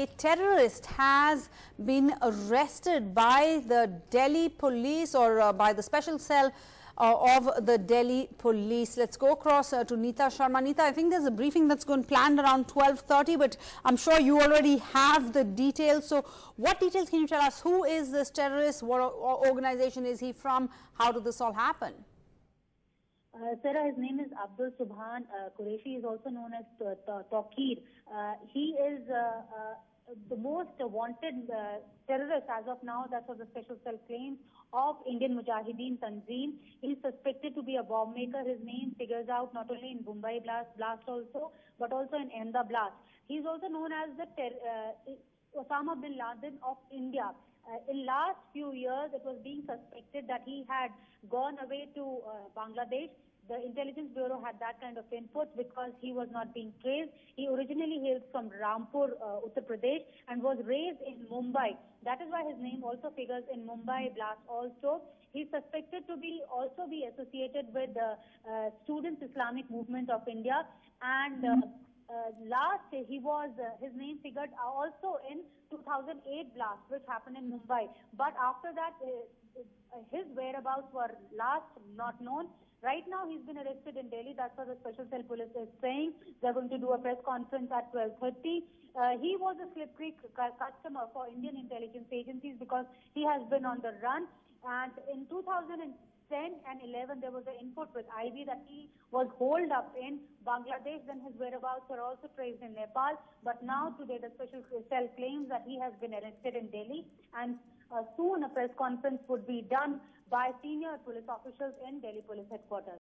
A terrorist has been arrested by the Delhi police or by the special cell of the Delhi police. Let's go across to Neeta Sharma. Neeta, I think there's a briefing that's going planned around 12:30, but I'm sure you already have the details. So what details can you tell us? Who is this terrorist? What organization is he from? How did this all happen? Sarah, his name is Abdul Subhan Qureshi. He is also known as Tawqir. He is the most wanted terrorist as of now. That's what the special cell claims of Indian Mujahideen Tanzim. He is suspected to be a bomb maker. His name figures out not only in Mumbai blast also, but also in Ahmedabad blast. He is also known as the Osama bin Laden of India. In last few years, it was being suspected that he had gone away to Bangladesh. The intelligence bureau had that kind of input because he was not being traced. He originally hails from Rampur, Uttar Pradesh, and was raised in Mumbai. That is why his name also figures in Mumbai blast also. He's suspected to also be associated with the Students Islamic Movement of India, and last his name figured also in 2008 blast, which happened in Mumbai. But after that, his whereabouts were last not known. Right now, he's been arrested in Delhi. That's what the special cell police is saying. They're going to do a press conference at 12:30. He was a slippery customer for Indian intelligence agencies because he has been on the run. And in 2010 and 11, there was an input with IB that he was holed up in Bangladesh. Then his whereabouts were also traced in Nepal. But now today, the special cell claims that he has been arrested in Delhi, and soon a press conference would be done by senior police officials in Delhi Police Headquarters.